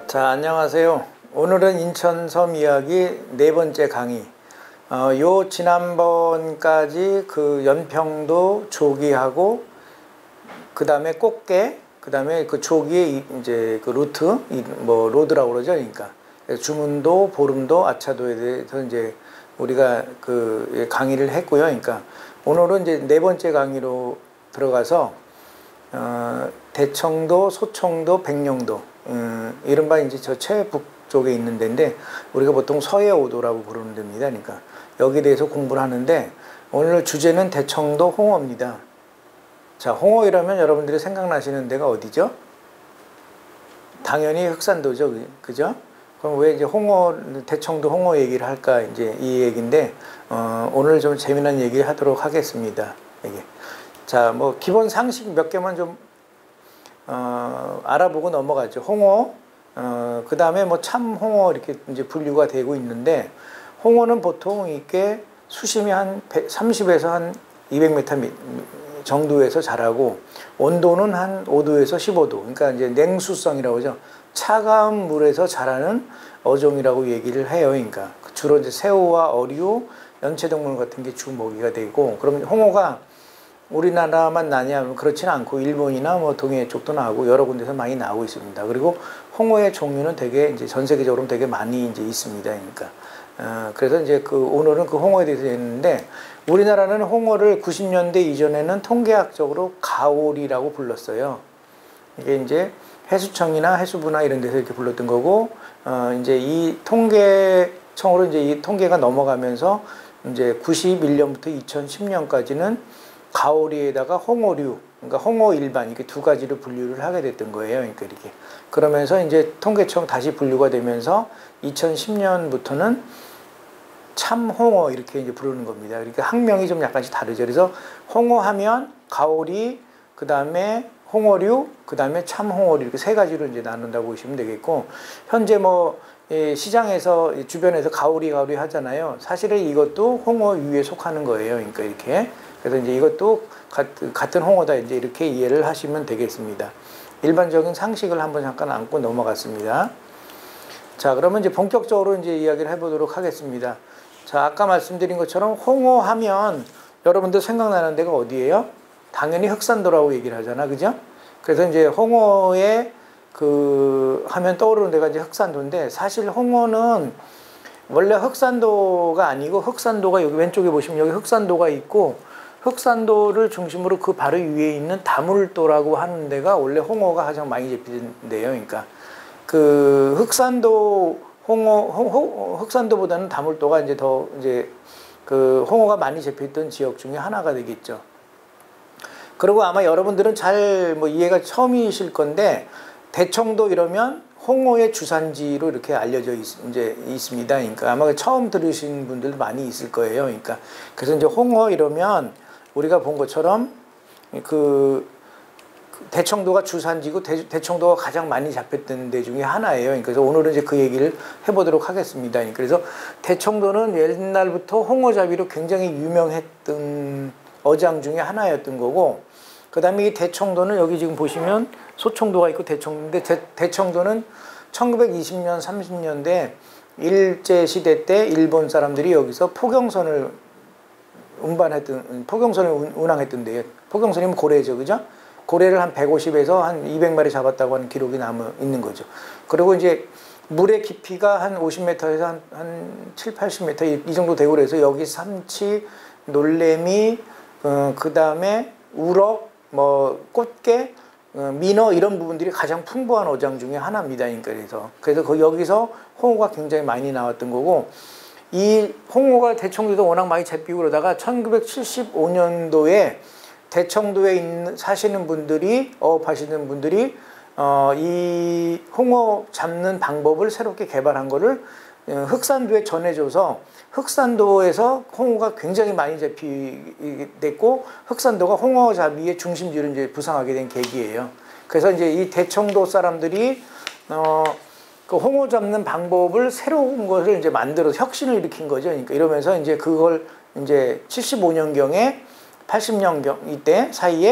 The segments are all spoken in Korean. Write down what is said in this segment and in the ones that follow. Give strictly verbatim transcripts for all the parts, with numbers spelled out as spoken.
자, 안녕하세요. 오늘은 인천 섬 이야기 네 번째 강의. 어, 요 지난번까지 그 연평도 조기하고 그 다음에 꽃게, 그 다음에 그 조기의 이제 그 루트, 뭐 로드라고 그러죠. 그러니까 주문도, 보름도, 아차도에 대해서 이제 우리가 그 강의를 했고요. 그러니까 오늘은 이제 네 번째 강의로 들어가서 어, 대청도, 소청도, 백령도, 음, 이른바 이제 저 최북 쪽에 있는 데인데 우리가 보통 서해 오도라고 부르는 데입니다. 그러니까 여기에 대해서 공부를 하는데 오늘 주제는 대청도 홍어입니다. 자, 홍어이라면 여러분들이 생각나시는 데가 어디죠? 당연히 흑산도죠, 그죠? 그럼 왜 이제 홍어, 대청도 홍어 얘기를 할까 이제 이 얘기인데 어, 오늘 좀 재미난 얘기 하도록 하겠습니다. 이게. 자, 뭐 기본 상식 몇 개만 좀 어, 알아보고 넘어가죠. 홍어, 어, 그 다음에 뭐 참홍어 이렇게 이제 분류가 되고 있는데 홍어는 보통 이게 수심이 한 삼십에서 한 이백 미터 정도에서 자라고 온도는 한 오 도에서 십오 도. 그러니까 이제 냉수성이라고 하죠. 차가운 물에서 자라는 어종이라고 얘기를 해요. 그러니까 주로 이제 새우와 어류, 연체동물 같은 게 주 먹이가 되고, 그럼 홍어가 우리나라만 나냐? 그렇지는 않고 일본이나 뭐 동해 쪽도 나오고 여러 군데서 많이 나오고 있습니다. 그리고 홍어의 종류는 되게 이제 전 세계적으로 되게 많이 이제 있습니다. 그러니까 어, 그래서 이제 그 오늘은 그 홍어에 대해서 했는데 우리나라는 홍어를 구십 년대 이전에는 통계학적으로 가오리라고 불렀어요. 이게 이제 해수청이나 해수부나 이런 데서 이렇게 불렀던 거고, 어, 이제 이 통계청으로 이제 이 통계가 넘어가면서 이제 구십일 년부터 이천십 년까지는 가오리에다가 홍어류, 그러니까 홍어 일반 이렇게 두 가지를 분류를 하게 됐던 거예요. 그러니까 이렇게 그러면서 이제 통계청 다시 분류가 되면서 이천십 년부터는 참홍어 이렇게 이제 부르는 겁니다. 그러니까 학명이 좀 약간씩 다르죠. 그래서 홍어 하면 가오리, 그 다음에 홍어류, 그 다음에 참홍어류 이렇게 세 가지로 이제 나눈다고 보시면 되겠고, 현재 뭐 시장에서 주변에서 가오리 가오리 하잖아요. 사실은 이것도 홍어류에 속하는 거예요. 그러니까 이렇게. 그래서 이제 이것도 같은 홍어다 이제 이렇게 이해를 하시면 되겠습니다. 일반적인 상식을 한번 잠깐 안고 넘어갔습니다. 자, 그러면 이제 본격적으로 이제 이야기를 해보도록 하겠습니다. 자, 아까 말씀드린 것처럼 홍어 하면 여러분들 생각나는 데가 어디예요? 당연히 흑산도라고 얘기를 하잖아, 그죠? 그래서 이제 홍어에 그 하면 떠오르는 데가 이제 흑산도인데, 사실 홍어는 원래 흑산도가 아니고 흑산도가 여기 왼쪽에 보시면 여기 흑산도가 있고, 흑산도를 중심으로 그 바로 위에 있는 다물도라고 하는 데가 원래 홍어가 가장 많이 잡히는 데예요. 그러니까 그 흑산도 홍어 홍, 흑산도보다는 다물도가 이제 더 이제 그 홍어가 많이 잡혀있던 지역 중에 하나가 되겠죠. 그리고 아마 여러분들은 잘 뭐 이해가 처음이실 건데 대청도 이러면 홍어의 주산지로 이렇게 알려져 있, 이제 있습니다. 그러니까 아마 처음 들으신 분들도 많이 있을 거예요. 그러니까 그래서 이제 홍어 이러면 우리가 본 것처럼 그 대청도가 주산지고 대, 대청도가 가장 많이 잡혔던 데 중에 하나예요. 그래서 오늘은 이제 그 얘기를 해보도록 하겠습니다. 그래서 대청도는 옛날부터 홍어잡이로 굉장히 유명했던 어장 중에 하나였던 거고, 그 다음에 이 대청도는 여기 지금 보시면 소청도가 있고 대청도인데 대, 대청도는 천구백이십 년, 삼십 년대 일제시대 때 일본 사람들이 여기서 포경선을 운반했던, 포경선을 운항했던데요. 포경선이면 고래죠, 그죠? 고래를 한 백오십에서 한 이백 마리 잡았다고 하는 기록이 남아 있는 거죠. 그리고 이제 물의 깊이가 한 오십 미터에서 한, 한 칠, 팔십 미터 이, 이 정도 되고 그래서 여기 삼치, 놀래미, 어, 그 다음에 우럭, 뭐 꽃게, 어, 민어 이런 부분들이 가장 풍부한 어장 중에 하나입니다. 그래서 그래서 그 여기서 홍어가 굉장히 많이 나왔던 거고, 이 홍어가 대청도도 워낙 많이 잡히고 그러다가 천구백칠십오 년도에 대청도에 있는, 사시는 분들이, 어업하시는 분들이, 어, 이 홍어 잡는 방법을 새롭게 개발한 거를 흑산도에 전해줘서 흑산도에서 홍어가 굉장히 많이 잡히됐고, 흑산도가 홍어 잡이의 중심지를 이제 부상하게 된 계기예요. 그래서 이제 이 대청도 사람들이, 어, 그 홍어 잡는 방법을 새로운 것을 이제 만들어서 혁신을 일으킨 거죠. 그러니까 이러면서 이제 그걸 이제 칠십오 년경에 팔십 년경 이때 사이에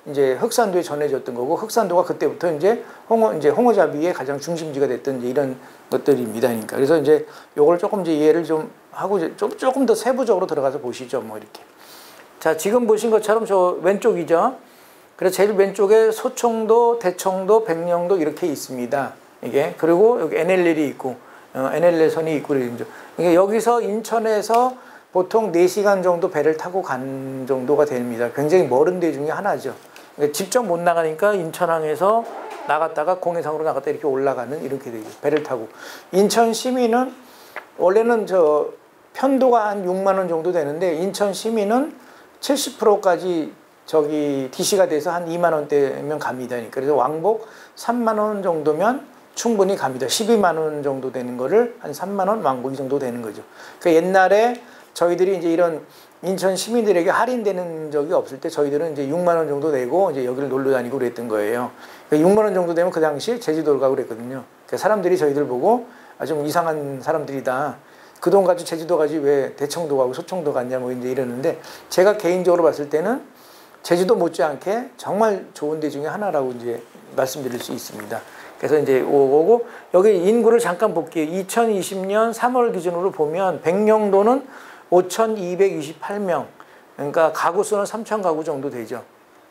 이제 흑산도에 전해졌던 거고, 흑산도가 그때부터 이제 홍어, 이제 홍어잡이의 가장 중심지가 됐던 이제 이런 것들입니다. 그러니까. 그래서 이제 요걸 조금 이제 이해를 좀 하고 이제 좀, 조금 더 세부적으로 들어가서 보시죠. 뭐 이렇게. 자, 지금 보신 것처럼 저 왼쪽이죠. 그래서 제일 왼쪽에 소청도, 대청도, 백령도 이렇게 있습니다. 이게. 그리고 여기 엔엘엘이 있고, 어, 엔엘엘선이 있고, 그러죠. 그러니까 여기서 인천에서 보통 네 시간 정도 배를 타고 간 정도가 됩니다. 굉장히 멀은 데 중에 하나죠. 그러니까 직접 못 나가니까 인천항에서 나갔다가 공해상으로 나갔다 이렇게 올라가는 이렇게 되죠. 배를 타고. 인천 시민은 원래는 저 편도가 한 육만 원 정도 되는데 인천 시민은 칠십 퍼센트까지 저기 디씨가 돼서 한 이만 원대면 갑니다. 그래서 왕복 삼만 원 정도면 충분히 갑니다. 십이만 원 정도 되는 거를 한 삼만 원 왕복 이 정도 되는 거죠. 그러니까 옛날에 저희들이 이제 이런 인천 시민들에게 할인되는 적이 없을 때 저희들은 이제 육만 원 정도 내고 이제 여기를 놀러 다니고 그랬던 거예요. 그러니까 육만 원 정도 되면 그 당시 제주도를 가고 그랬거든요. 그러니까 사람들이 저희들 보고 아, 좀 이상한 사람들이다. 그 돈 가지고 제주도 가지 왜 대청도 가고 소청도 갔냐 뭐 이제 이러는데 제가 개인적으로 봤을 때는 제주도 못지않게 정말 좋은 데 중에 하나라고 이제 말씀드릴 수 있습니다. 그래서 이제 오고 여기 인구를 잠깐 볼게요. 이천이십 년 삼월 기준으로 보면 백령도는 오천이백이십팔 명, 그러니까 가구 수는 삼천 가구 정도 되죠.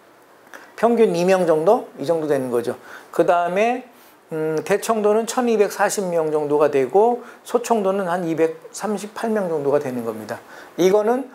평균 이 명 정도? 이 정도 되는 거죠. 그 다음에 음, 대청도는 천이백사십 명 정도가 되고 소청도는 한 이백삼십팔 명 정도가 되는 겁니다. 이거는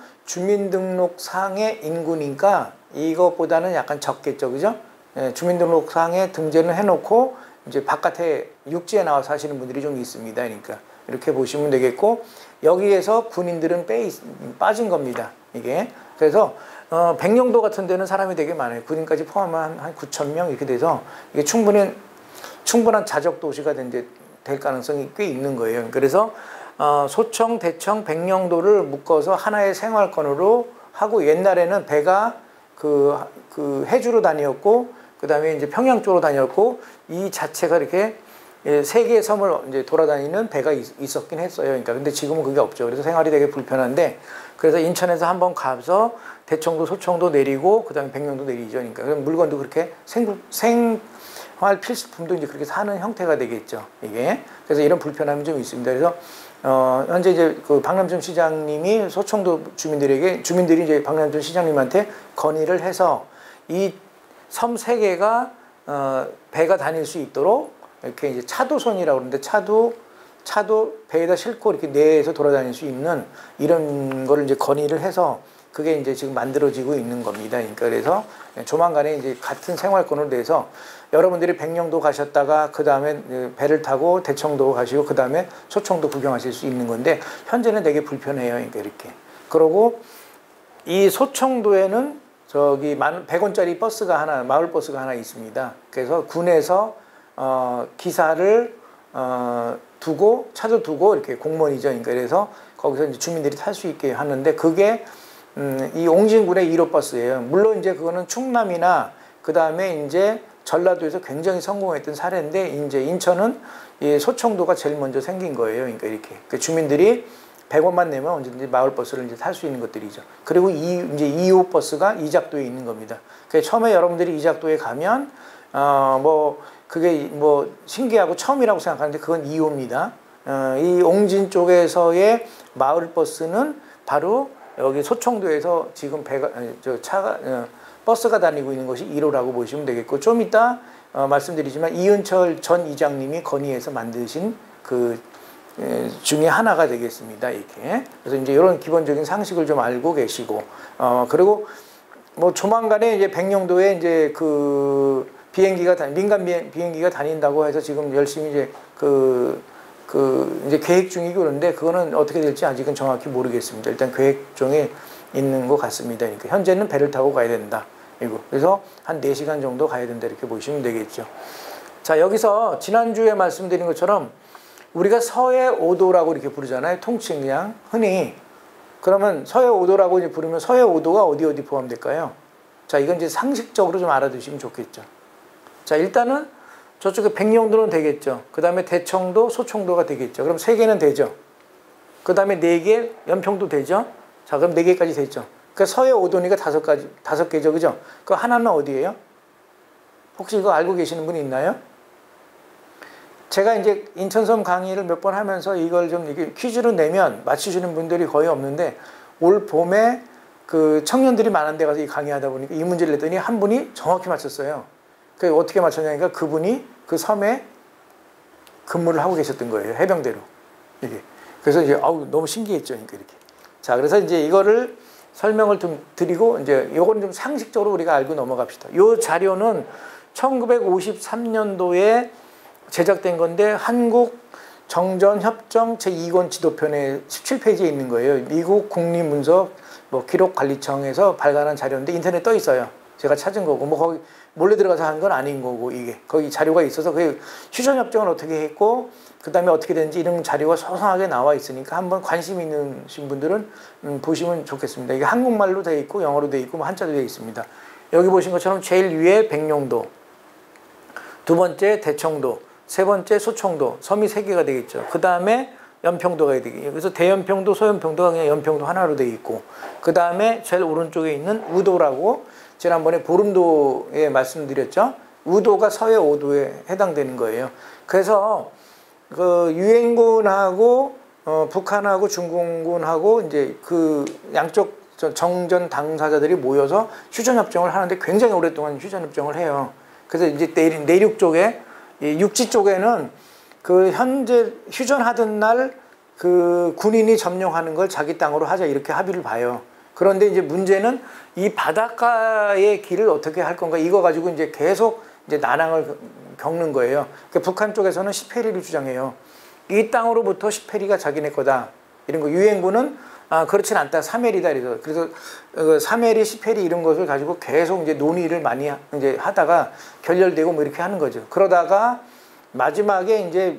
주민등록상의 인구니까 이것보다는 약간 적겠죠. 그죠? 예, 주민등록상에 등재는 해놓고 이제 바깥에 육지에 나와 사시는 분들이 좀 있습니다. 그러니까 이렇게 보시면 되겠고 여기에서 군인들은 빼, 빠진 겁니다. 이게. 그래서 어, 백령도 같은 데는 사람이 되게 많아요. 군인까지 포함한 한 구천 명 이렇게 돼서 이게 충분히 충분한 자적 도시가 된, 될 가능성이 꽤 있는 거예요. 그래서 어, 소청, 대청, 백령도를 묶어서 하나의 생활권으로 하고 옛날에는 배가 그, 그 해주로 다녔고 그 다음에 이제 평양 쪽으로 다녔고 이 자체가 이렇게 세 개의 섬을 이제 돌아다니는 배가 있었긴 했어요. 그러니까 근데 지금은 그게 없죠. 그래서 생활이 되게 불편한데 그래서 인천에서 한번 가서 대청도, 소청도 내리고 그 다음에 백령도 내리죠. 그러니까 그럼 물건도 그렇게 생, 생활 필수품도 이제 그렇게 사는 형태가 되겠죠. 이게 그래서 이런 불편함이 좀 있습니다. 그래서 어, 현재 이제 그 박남준 시장님이 소청도 주민들에게 주민들이 이제 박남준 시장님한테 건의를 해서 이 섬 세 개가 어, 배가 다닐 수 있도록 이렇게 이제 차도선이라고 그러는데 차도 차도 배에다 싣고 이렇게 내에서 돌아다닐 수 있는 이런 거를 이제 건의를 해서 그게 이제 지금 만들어지고 있는 겁니다. 그러니까 그래서 조만간에 이제 같은 생활권으로 돼서 여러분들이 백령도 가셨다가 그 다음에 배를 타고 대청도 가시고 그 다음에 소청도 구경하실 수 있는 건데 현재는 되게 불편해요. 그러니까 이렇게. 그러고 이 소청도에는 저기 백 원짜리 버스가 하나, 마을 버스가 하나 있습니다. 그래서 군에서 어, 기사를 어, 두고 차도 두고 이렇게 공무원이죠. 그러니까 그래서 거기서 이제 주민들이 탈 수 있게 하는데 그게 음, 이 옹진군의 일 호 버스예요. 물론 이제 그거는 충남이나 그 다음에 이제 전라도에서 굉장히 성공했던 사례인데 이제 인천은 이 소청도가 제일 먼저 생긴 거예요. 그러니까 이렇게 그 주민들이 백 원만 내면 언제든지 마을 버스를 이제 탈 수 있는 것들이죠. 그리고 이 이제 이 호 버스가 이작도에 있는 겁니다. 그래서 처음에 여러분들이 이작도에 가면 어, 뭐 그게 뭐 신기하고 처음이라고 생각하는데 그건 이 호입니다. 어, 이 옹진 쪽에서의 마을 버스는 바로 여기 소청도에서 지금 배가 저 차가 어, 버스가 다니고 있는 것이 일 호라고 보시면 되겠고 좀 이따 어, 말씀드리지만 이은철 전 이장님이 건의해서 만드신 그 에, 중에 하나가 되겠습니다. 이렇게 그래서 이제 이런 기본적인 상식을 좀 알고 계시고 어 그리고 뭐 조만간에 이제 백령도에 이제 그 비행기가 다, 민간 비행기가 다닌다고 해서 지금 열심히 이제 그, 그 이제 계획 중이고 그런데 그거는 어떻게 될지 아직은 정확히 모르겠습니다. 일단 계획 중에 있는 것 같습니다. 그러니까 현재는 배를 타고 가야 된다. 이거 그래서 한 네 시간 정도 가야 된다 이렇게 보시면 되겠죠. 자 여기서 지난주에 말씀드린 것처럼 우리가 서해 오도라고 이렇게 부르잖아요. 통칭 그냥 흔히. 그러면 서해 오도라고 이제 부르면 서해 오도가 어디 어디 포함될까요? 자 이건 이제 상식적으로 좀 알아두시면 좋겠죠. 자 일단은 저쪽에 백령도는 되겠죠. 그 다음에 대청도, 소청도가 되겠죠. 그럼 세 개는 되죠. 그 다음에 네 개, 연평도 되죠. 자 그럼 네 개까지 됐죠. 그러니까 서해 오도니까 다섯 가지, 다섯 개죠, 그죠? 그 하나는 어디예요? 혹시 이거 알고 계시는 분이 있나요? 제가 이제 인천섬 강의를 몇 번 하면서 이걸 좀 이렇게 퀴즈로 내면 맞추시는 분들이 거의 없는데, 올 봄에 그 청년들이 많은 데 가서 이 강의하다 보니까 이 문제를 냈더니 한 분이 정확히 맞췄어요. 그 어떻게 맞췄냐니까 그분이 그 섬에 근무를 하고 계셨던 거예요. 해병대로. 이게. 그래서 이제 아우 너무 신기했죠. 그러니까 이렇게. 자, 그래서 이제 이거를 설명을 좀 드리고 이제 요거는 좀 상식적으로 우리가 알고 넘어갑시다. 요 자료는 천구백오십삼 년도에 제작된 건데 한국 정전협정 제이 권 지도편에 십칠 페이지에 있는 거예요. 미국 국립문서 뭐 기록관리청에서 발간한 자료인데 인터넷 떠 있어요. 제가 찾은 거고 뭐 거기 몰래 들어가서 한 건 아닌 거고 이게 거기 자료가 있어서 그 휴전협정을 어떻게 했고 그 다음에 어떻게 됐는지 이런 자료가 소상하게 나와 있으니까 한번 관심 있는 분들은 음, 보시면 좋겠습니다. 이게 한국말로 되어 있고 영어로 되어 있고 뭐 한자로 되어 있습니다. 여기 보신 것처럼 제일 위에 백령도, 두 번째 대청도, 세 번째 소청도, 섬이 세 개가 되겠죠. 그 다음에 연평도가 되겠죠. 그래서 대연평도, 소연평도가 그냥 연평도 하나로 되어 있고, 그 다음에 제일 오른쪽에 있는 우도라고 지난번에 보름도에 말씀드렸죠. 우도가 서해 오도에 해당되는 거예요. 그래서 그 유엔군하고 어, 북한하고 중공군하고 이제 그 양쪽 정전 당사자들이 모여서 휴전협정을 하는데 굉장히 오랫동안 휴전협정을 해요. 그래서 이제 내륙, 내륙 쪽에 이 육지 쪽에는 그 현재 휴전하던 날 그 군인이 점령하는 걸 자기 땅으로 하자 이렇게 합의를 봐요. 그런데 이제 문제는 이 바닷가의 길을 어떻게 할 건가 이거 가지고 이제 계속 이제 난항을 겪는 거예요. 그러니까 북한 쪽에서는 십 해리를 주장해요. 이 땅으로부터 십 해리가 자기네 거다. 이런 거. 유엔군은 아, 그렇진 않다. 삼 해리다. 그래서 그래서 어, 삼 해리, 십 해리 이런 것을 가지고 계속 이제 논의를 많이 이제 하다가 결렬되고 뭐 이렇게 하는 거죠. 그러다가 마지막에 이제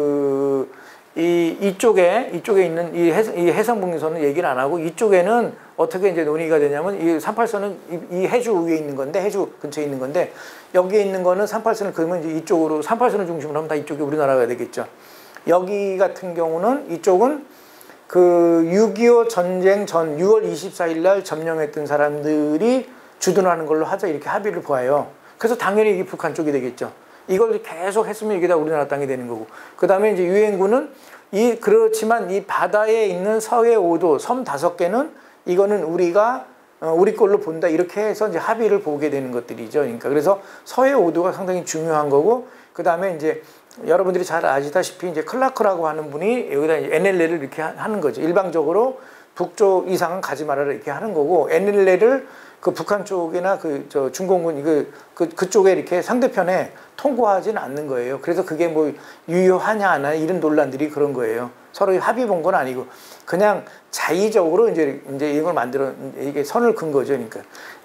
그 이 이쪽에 이쪽에 있는 이, 해, 이 해상북리선은 얘기를 안 하고 이쪽에는 어떻게 이제 논의가 되냐면 이 삼팔선은 이, 이 해주 위에 있는 건데 해주 근처에 있는 건데 여기에 있는 거는 삼팔선을 그러면 이제 이쪽으로 삼팔선을 중심으로 하면 다 이쪽이 우리나라가 되겠죠. 여기 같은 경우는 이쪽은 그 육이오 전쟁 전 유월 이십사일 날 점령했던 사람들이 주둔하는 걸로 하자 이렇게 합의를 보아요. 그래서 당연히 이게 북한 쪽이 되겠죠. 이걸 계속 했으면 이게 다 우리나라 땅이 되는 거고. 그 다음에 이제 유엔군은 이, 그렇지만 이 바다에 있는 서해 오도, 섬 다섯 개는 이거는 우리가, 어, 우리 걸로 본다. 이렇게 해서 이제 합의를 보게 되는 것들이죠. 그러니까 그래서 서해 오도가 상당히 중요한 거고, 그 다음에 이제 여러분들이 잘 아시다시피 이제 클라크라고 하는 분이 여기다 엔엘엘을 이렇게 하는 거죠. 일방적으로 북쪽 이상은 가지 말아라 이렇게 하는 거고, 엔엘엘을 그 북한 쪽이나 그 저 중공군 그, 그 그쪽에 이렇게 상대편에 통보하지는 않는 거예요. 그래서 그게 뭐 유효하냐 안 하냐 이런 논란들이 그런 거예요. 서로 합의 본 건 아니고 그냥 자의적으로 이제 이제 이걸 만들어 이게 선을 긋은 거죠. 그러니까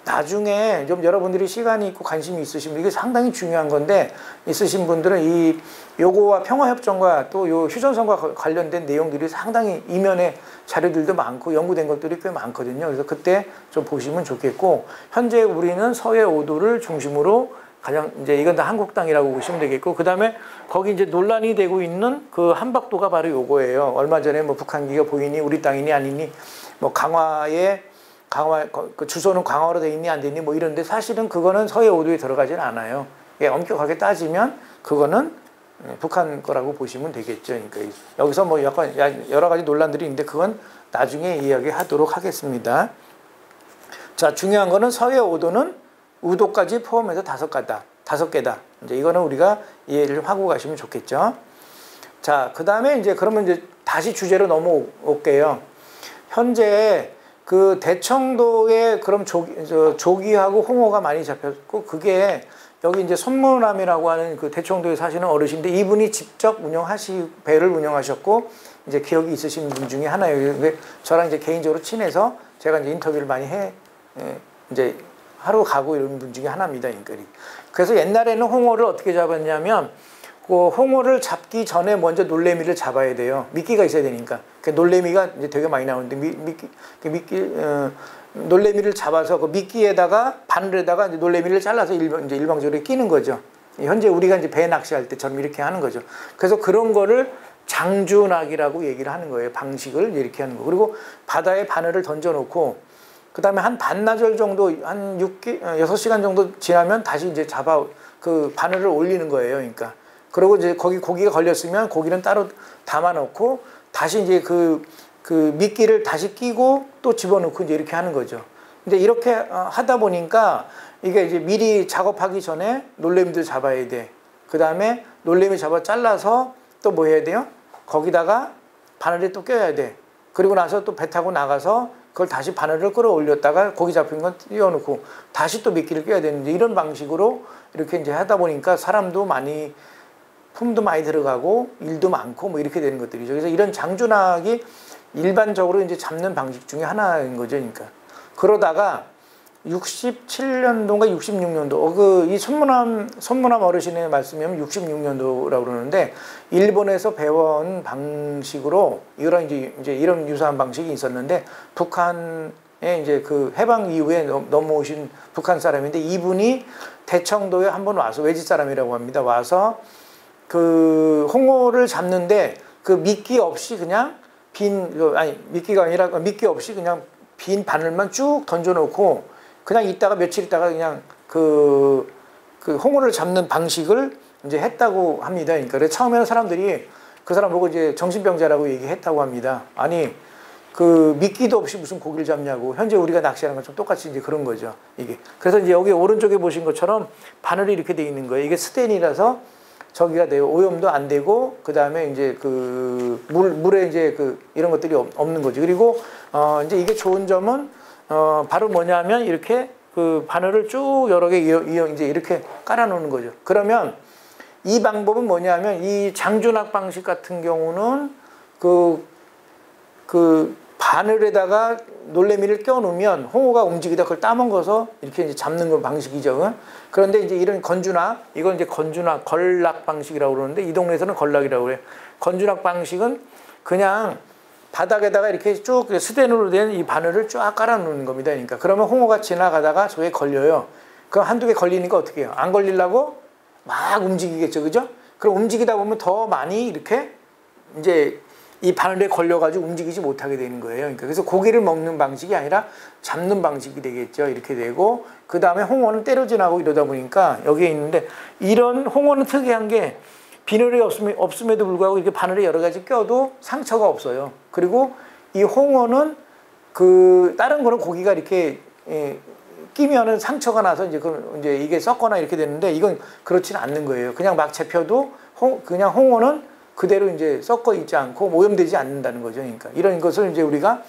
나중에 좀 여러분들이 시간이 있고 관심이 있으시면 이게 상당히 중요한 건데 있으신 분들은 이 요거와 평화협정과 또 요 휴전선과 관련된 내용들이 상당히 이면에 자료들도 많고 연구된 것들이 꽤 많거든요. 그래서 그때 좀 보시면 좋겠고 현재 우리는 서해 오도를 중심으로 가장 이제 이건 다 한국 땅이라고 보시면 되겠고 그 다음에 거기 이제 논란이 되고 있는 그 한박도가 바로 요거예요. 얼마 전에 뭐 북한기가 보이니 우리 땅이니 아니니 뭐 강화에 강화 그 주소는 강화로 돼 있니 안 되니 뭐 이런데 사실은 그거는 서해 오도에 들어가지는 않아요. 예, 엄격하게 따지면 그거는 북한 거라고 보시면 되겠죠. 그러니까 여기서 뭐 약간 여러 가지 논란들이 있는데 그건 나중에 이야기하도록 하겠습니다. 자, 중요한 거는 서해 오도는 우도까지 포함해서 다섯 가다, 다섯 개다. 이제 이거는 우리가 이해를 하고 가시면 좋겠죠. 자, 그 다음에 이제 그러면 이제 다시 주제로 넘어올게요. 현재 그 대청도에 그럼 조기, 저, 조기하고 홍어가 많이 잡혔고 그게 여기 이제 손문암이라고 하는 그 대청도에 사시는 어르신인데 이분이 직접 운영하시, 배를 운영하셨고 이제 기억이 있으신 분 중에 하나예요. 저랑 이제 개인적으로 친해서 제가 이제 인터뷰를 많이 해, 이제 하러 가고 이런 분 중에 하나입니다. 그래서 옛날에는 홍어를 어떻게 잡았냐면 그 홍어를 잡기 전에 먼저 놀래미를 잡아야 돼요. 미끼가 있어야 되니까. 그 놀래미가 이제 되게 많이 나오는데 미, 미끼, 미끼, 어, 놀래미를 잡아서 그 미끼에다가 바늘에다가 이제 놀래미를 잘라서 일방, 이제 일방적으로 끼는 거죠. 현재 우리가 이제 배 낚시할 때처럼 이렇게 하는 거죠. 그래서 그런 거를 장주낚이라고 얘기를 하는 거예요. 방식을 이렇게 하는 거. 그리고 바다에 바늘을 던져놓고 그 다음에 한 반나절 정도, 한 육 개, 여섯 시간 정도 지나면 다시 이제 잡아, 그 바늘을 올리는 거예요. 그러니까. 그리고 이제 거기 고기가 걸렸으면 고기는 따로 담아 놓고 다시 이제 그, 그 미끼를 다시 끼고 또 집어넣고 이제 이렇게 하는 거죠. 근데 이렇게 하다 보니까 이게 이제 미리 작업하기 전에 놀래미들 잡아야 돼. 그 다음에 놀래미 잡아 잘라서 또 뭐 해야 돼요? 거기다가 바늘에 또 껴야 돼. 그리고 나서 또 배 타고 나가서 그걸 다시 바늘을 끌어올렸다가 고기 잡힌 건 띄워놓고 다시 또 미끼를 껴야 되는데 이런 방식으로 이렇게 이제 하다 보니까 사람도 많이 품도 많이 들어가고 일도 많고 뭐 이렇게 되는 것들이죠. 그래서 이런 장준학이 일반적으로 이제 잡는 방식 중에 하나인 거죠. 그러니까 그러다가 육십칠 년도인가 육십육 년도 어, 그 이 손문함 손문함 어르신의 말씀이면 육십육 년도라고 그러는데 일본에서 배워온 방식으로 이런 이제 이제 이런 유사한 방식이 있었는데 북한에 이제 그 해방 이후에 넘어오신 북한 사람인데 이분이 대청도에 한번 와서 외지 사람이라고 합니다. 와서 그 홍어를 잡는데 그 미끼 없이 그냥 빈 아니 미끼가 아니라 미끼 없이 그냥 빈 바늘만 쭉 던져놓고 그냥 있다가 며칠 있다가 그냥 그, 그 홍어를 잡는 방식을 이제 했다고 합니다. 그러니까 그래서 처음에는 사람들이 그 사람 보고 이제 정신병자라고 얘기했다고 합니다. 아니 그 미끼도 없이 무슨 고기를 잡냐고. 현재 우리가 낚시하는 것처럼 똑같이 이제 그런 거죠. 이게. 그래서 이제 여기 오른쪽에 보신 것처럼 바늘이 이렇게 돼 있는 거예요. 이게 스텐이라서 저기가 돼요. 오염도 안 되고 그 다음에 이제 그 물 물에 이제 그 이런 것들이 없는 거죠. 그리고 어 이제 이게 좋은 점은 어 바로 뭐냐면 이렇게 그 바늘을 쭉 여러 개 이제 이렇게 깔아 놓는 거죠. 그러면 이 방법은 뭐냐면 이 장준학 방식 같은 경우는 그 그 바늘에다가 놀래미를 껴 놓으면 홍어가 움직이다 그걸 따먹어서 이렇게 이제 잡는 그 방식이죠. 그런데 이제 이런 건준학, 이건 이제 건준학, 걸락 방식이라고 그러는데 이 동네에서는 걸락이라고 그래요. 건준학 방식은 그냥 바닥에다가 이렇게 쭉 스텐으로 된 이 바늘을 쫙 깔아 놓는 겁니다. 그러니까 그러면 홍어가 지나가다가 저게 걸려요. 그럼 한두 개 걸리니까 어떻게 해요? 안 걸리려고 막 움직이겠죠. 그죠? 그럼 움직이다 보면 더 많이 이렇게 이제 이 바늘에 걸려가지고 움직이지 못하게 되는 거예요. 그러니까 그래서 고기를 먹는 방식이 아니라 잡는 방식이 되겠죠. 이렇게 되고 그 다음에 홍어는 때려 지나고 이러다 보니까 여기에 있는데 이런 홍어는 특이한 게 비늘이 없음, 없음에도 불구하고 이렇게 바늘에 여러 가지 껴도 상처가 없어요. 그리고 이 홍어는 그 다른 거는 고기가 이렇게 예, 끼면은 상처가 나서 이제 그 이제 이게 썩거나 이렇게 되는데 이건 그렇지는 않는 거예요. 그냥 막 잡혀도 홍, 그냥 홍어는 그대로 이제 썩어 있지 않고 오염되지 않는다는 거죠. 그러니까 이런 것을 이제 우리가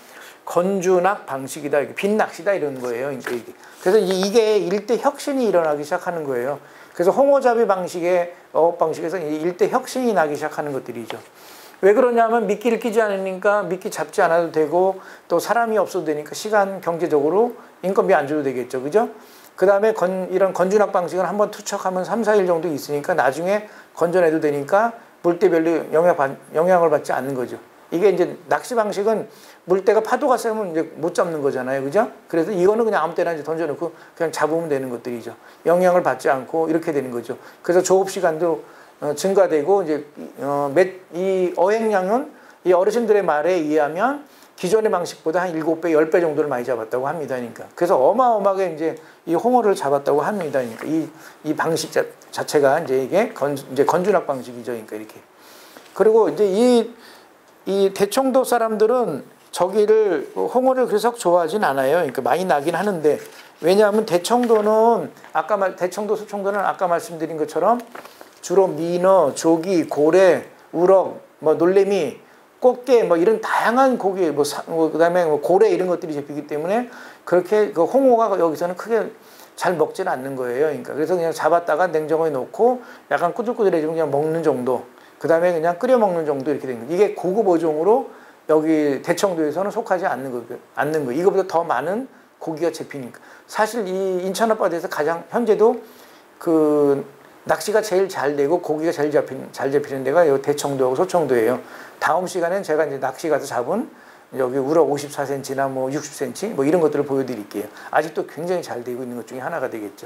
건준학 방식이다, 빈 낚시다 이런 거예요. 그러니까 이게. 그래서 이게 일대 혁신이 일어나기 시작하는 거예요. 그래서 홍어잡이 방식의 어업 방식에서 일대 혁신이 나기 시작하는 것들이죠. 왜 그러냐면 미끼를 끼지 않으니까 미끼 잡지 않아도 되고 또 사람이 없어도 되니까 시간 경제적으로 인건비 안 줘도 되겠죠. 그죠? 그 다음에 건, 이런 건준학 방식은 한번 투척하면 삼, 사 일 정도 있으니까 나중에 건져내도 되니까 물때별로 영향, 영향을 받지 않는 거죠. 이게 이제 낚시 방식은 물때가 파도가 세면 이제 못 잡는 거잖아요. 그죠? 그래서 이거는 그냥 아무 때나 이제 던져놓고 그냥 잡으면 되는 것들이죠. 영향을 받지 않고 이렇게 되는 거죠. 그래서 조업 시간도 어, 증가되고 이제 어, 몇, 이 어획량은 이 어르신들의 말에 의하면 기존의 방식보다 한 일곱 배, 열 배 정도를 많이 잡았다고 합니다. 그러니까. 그래서 어마어마하게 이제 이 홍어를 잡았다고 합니다. 그러니까 이, 이 방식 자, 자체가 이제 이게 건, 이제 건준학 방식이죠. 그러니까 이렇게. 그리고 이제 이, 이 대청도 사람들은 저기를, 홍어를 그래서 좋아하진 않아요. 그러니까 많이 나긴 하는데, 왜냐하면 대청도는, 아까 말, 대청도, 소청도는 아까 말씀드린 것처럼 주로 민어, 조기, 고래, 우럭, 뭐 놀래미, 꽃게 뭐 이런 다양한 고기 뭐, 뭐 그다음에 뭐 고래 이런 것들이 잡히기 때문에 그렇게 그 홍어가 여기서는 크게 잘 먹지는 않는 거예요. 그러니까 그래서 그냥 잡았다가 냉장고에 놓고 약간 꾸들꾸들해지면 그냥 먹는 정도. 그다음에 그냥 끓여 먹는 정도 이렇게 되는 거예요. 이게 고급 어종으로 여기 대청도에서는 속하지 않는 거 않는 거. 이거보다 더 많은 고기가 잡히니까. 사실 이 인천 앞바다에서 가장 현재도 그 낚시가 제일 잘 되고 고기가 제일 잡히는, 잘 잡히는 데가 이 대청도하고 소청도예요. 다음 시간엔 제가 이제 낚시 가서 잡은 여기 우럭 오십사 센티미터나 뭐 육십 센티미터 뭐 이런 것들을 보여드릴게요. 아직도 굉장히 잘 되고 있는 것 중에 하나가 되겠죠.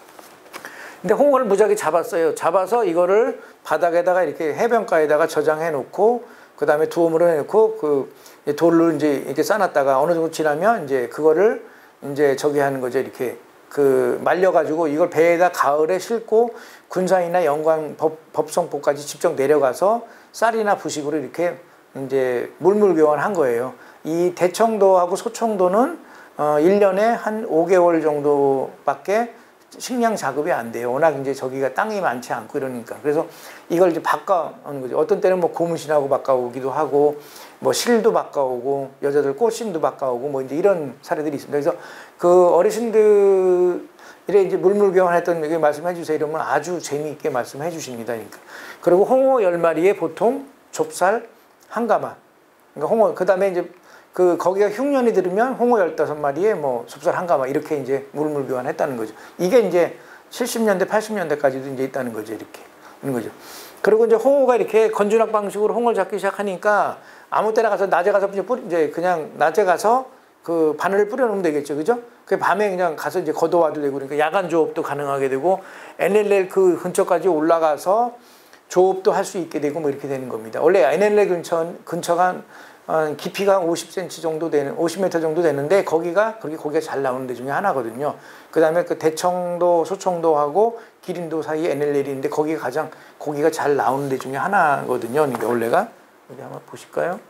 근데 홍어를 무지하게 잡았어요. 잡아서 이거를 바닥에다가 이렇게 해변가에다가 저장해 놓고 그 다음에 두어물을 해놓고 그 돌을 이제 이렇게 쌓아놨다가 어느 정도 지나면 이제 그거를 이제 저기 하는 거죠. 이렇게 그 말려가지고 이걸 배에다 가을에 싣고 군산이나 영광 법, 법성포까지 직접 내려가서 쌀이나 부식으로 이렇게 이제 물물교환한 거예요. 이 대청도하고 소청도는 어 일 년에 한 오 개월 정도밖에 식량 작업이 안 돼요. 워낙 이제 저기가 땅이 많지 않고 이러니까. 그래서 이걸 이제 바꿔오는 거죠. 어떤 때는 뭐 고무신하고 바꿔오기도 하고, 뭐 실도 바꿔오고, 여자들 꽃신도 바꿔오고, 뭐 이제 이런 사례들이 있습니다. 그래서 그 어르신들의 이제 물물교환했던 얘기 말씀해 주세요. 이러면 아주 재미있게 말씀해 주십니다. 그러니까. 그리고 홍어 열 마리에 보통 좁쌀 한 가마. 그러니까 홍어, 그 다음에 이제 그 거기가 흉년이 들으면 홍어 열다섯 마리에 뭐 좁쌀 한 가마 이렇게 이제 물물 교환했다는 거죠. 이게 이제 칠십 년대, 팔십 년대까지도 이제 있다는 거죠. 이렇게 있는 거죠. 그리고 이제 홍어가 이렇게 건조락 방식으로 홍어를 잡기 시작하니까 아무 때나 가서 낮에 가서 이제 뿌리, 이제 그냥 낮에 가서 그 바늘을 뿌려놓으면 되겠죠, 그죠? 그 밤에 그냥 가서 이제 걷어와도 되고 그러니까 야간 조업도 가능하게 되고 엔엘엘 그 근처까지 올라가서 조업도 할 수 있게 되고 뭐 이렇게 되는 겁니다. 원래 엔엘엘 근처 근처가 어, 깊이가 오십 센티미터 정도 되는, 오십 미터 정도 되는데, 거기가, 그렇게 고기가 잘 나오는 데 중에 하나거든요. 그 다음에 그 대청도, 소청도하고 기린도 사이에 엔엘엘이 있는데, 거기가 가장 고기가 잘 나오는 데 중에 하나거든요. 그러니까 원래가. 여기 한번 보실까요?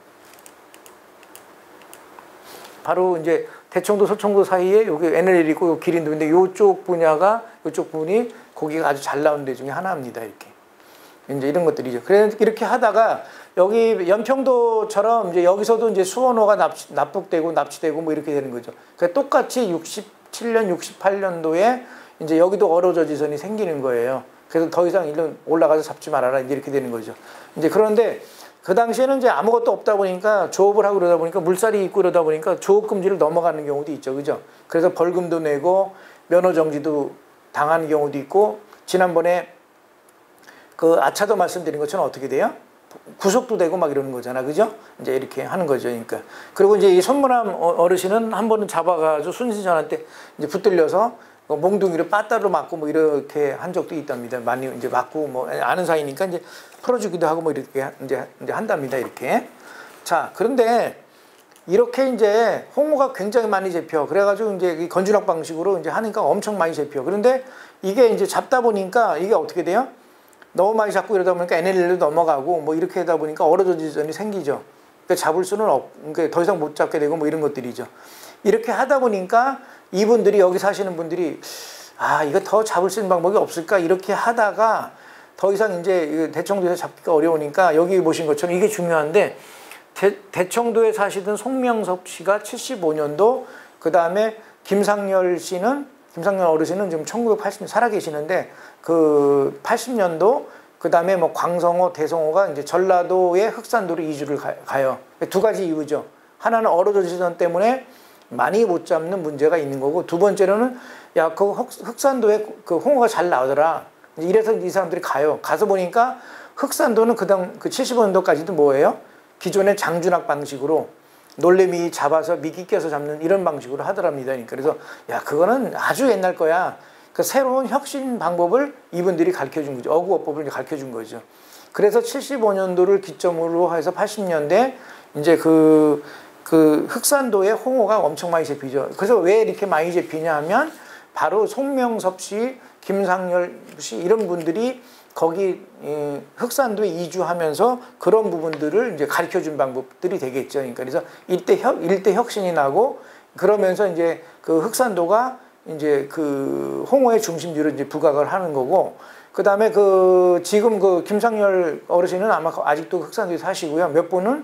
바로 이제 대청도, 소청도 사이에 여기 엔엘엘이 있고 기린도인데, 요쪽 분야가, 요쪽 부분이 고기가 아주 잘 나오는 데 중에 하나입니다. 이렇게. 이제 이런 것들이죠. 그래서 이렇게 하다가, 여기 연평도처럼 이제 여기서도 이제 수원호가 납치, 납북되고 납치되고 뭐 이렇게 되는 거죠. 그러니까 똑같이 육십칠 년, 육십팔 년도에 이제 여기도 어로저지선이 생기는 거예요. 그래서 더 이상 일로 올라가서 잡지 말아라 이제 이렇게 되는 거죠. 이제 그런데 그 당시에는 이제 아무것도 없다 보니까 조업을 하고 그러다 보니까 물살이 있고 그러다 보니까 조업 금지를 넘어가는 경우도 있죠, 그죠? 그래서 벌금도 내고 면허 정지도 당하는 경우도 있고 지난번에 그 아차도 말씀드린 것처럼 어떻게 돼요? 구속도 되고 막 이러는 거잖아, 그죠? 이제 이렇게 하는 거죠, 그러니까. 그리고 이제 이 손문함 어르신은 한 번은 잡아가지고 순신전한테 이제 붙들려서 몽둥이를 빠따로 맞고 뭐 이렇게 한 적도 있답니다. 많이 이제 맞고 뭐 아는 사이니까 이제 풀어주기도 하고 뭐 이렇게 이제 이제 한답니다, 이렇게. 자, 그런데 이렇게 이제 홍어가 굉장히 많이 잡혀. 그래가지고 이제 건조락 방식으로 이제 하니까 엄청 많이 잡혀. 그런데 이게 이제 잡다 보니까 이게 어떻게 돼요? 너무 많이 잡고 이러다 보니까 엔엘엘로 넘어가고 뭐 이렇게 하다 보니까 어로저지선이 생기죠. 그러니까 잡을 수는 없, 그러니까 더 이상 못 잡게 되고 뭐 이런 것들이죠. 이렇게 하다 보니까 이분들이 여기 사시는 분들이 아 이거 더 잡을 수 있는 방법이 없을까 이렇게 하다가 더 이상 이제 대청도에서 잡기가 어려우니까 여기 보신 것처럼 이게 중요한데 대, 대청도에 사시던 송명섭 씨가 칠십오 년도 그 다음에 김상열 씨는 김상열 어르신은 지금 천구백팔십 년 살아 계시는데 그 팔십 년도 그 다음에 뭐 광성호, 대성호가 이제 전라도의 흑산도로 이주를 가, 가요. 두 가지 이유죠. 하나는 어로저지선 때문에 많이 못 잡는 문제가 있는 거고 두 번째로는 야 그 흑산도에 그 홍어가 잘 나오더라. 이래서 이 사람들이 가요. 가서 보니까 흑산도는 그다음 그 칠십오 년도까지도 뭐예요? 기존의 장준학 방식으로 놀래미 잡아서 미끼 껴서 잡는 이런 방식으로 하더랍니다. 그래서 야 그거는 아주 옛날 거야. 그 새로운 혁신 방법을 이분들이 가르쳐준 거죠. 어구어법을 가르쳐준 거죠. 그래서 칠십오 년도를 기점으로 해서 팔십 년대 이제 그, 그 흑산도에 홍어가 엄청 많이 잡히죠. 그래서 왜 이렇게 많이 잡히냐 하면 바로 송명섭 씨, 김상열 씨 이런 분들이 거기 흑산도에 이주하면서 그런 부분들을 이제 가르쳐준 방법들이 되겠죠. 그러니까 그래서 일대 혁 일대 혁신이 나고 그러면서 이제 그 흑산도가 이제 그 홍어의 중심지로 이제 부각을 하는 거고 그 다음에 그 지금 그 김상열 어르신은 아마 아직도 흑산도에 사시고요. 몇 분은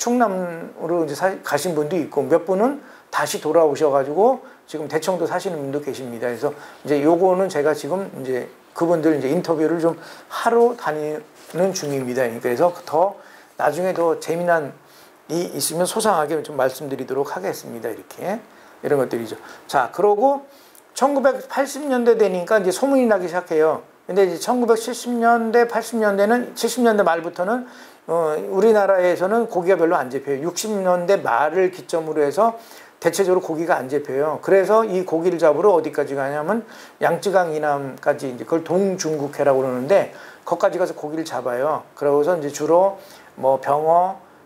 충남으로 이제 사, 가신 분도 있고 몇 분은 다시 돌아오셔가지고 지금 대청도 사시는 분도 계십니다. 그래서 이제 요거는 제가 지금 이제 그분들 이제 인터뷰를 좀 하러 다니는 중입니다. 그래서 더 나중에 더 재미난 이 있으면 소상하게 좀 말씀드리도록 하겠습니다. 이렇게 이런 것들이죠. 자, 그러고 천구백팔십 년대 되니까 이제 소문이 나기 시작해요. 근데 이제 천구백칠십 년대, 팔십 년대는 칠십 년대 말부터는 어, 우리나라에서는 고기가 별로 안 잡혀요. 육십 년대 말을 기점으로 해서 대체적으로 고기가 안 잡혀요. 그래서 이 고기를 잡으러 어디까지 가냐면 양쯔강 이남까지 이제 그걸 동중국해라고 그러는데 거기까지 가서 고기를 잡아요. 그러고서 이제 주로 뭐 병어,